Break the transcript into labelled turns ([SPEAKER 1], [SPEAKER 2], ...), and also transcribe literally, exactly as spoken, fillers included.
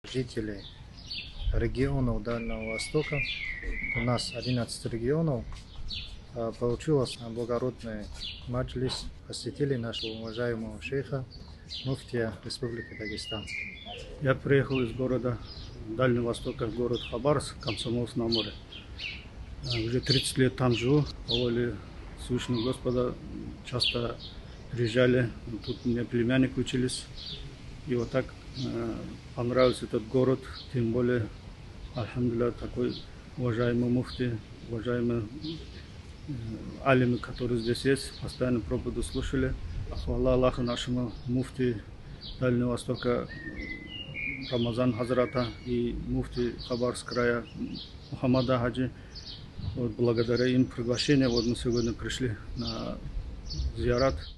[SPEAKER 1] жителей регионов Дальнего Востока. У нас одиннадцать регионов. Получилось благородный маджлис. Посетили нашего уважаемого шейха, муфтия Республики Дагестан.
[SPEAKER 2] Я приехал из города Дальнего Востока, город Хабаровск, Комсомольск на Амуре. Уже тридцать лет там живу, по воле Всевышнего Господа часто приезжали, тут у меня племянник учились. И вот так э, понравился этот город, тем более, альхамдулилля, такой уважаемый муфти, уважаемые э, алимы, которые здесь есть, постоянно проповеди слушали. Хвала Аллаху нашему муфти Дальнего Востока Рамазан Хазрата и муфти Хабаровского края Мухаммада Хаджи. Вот благодаря им приглашению, вот мы сегодня пришли на зиярат.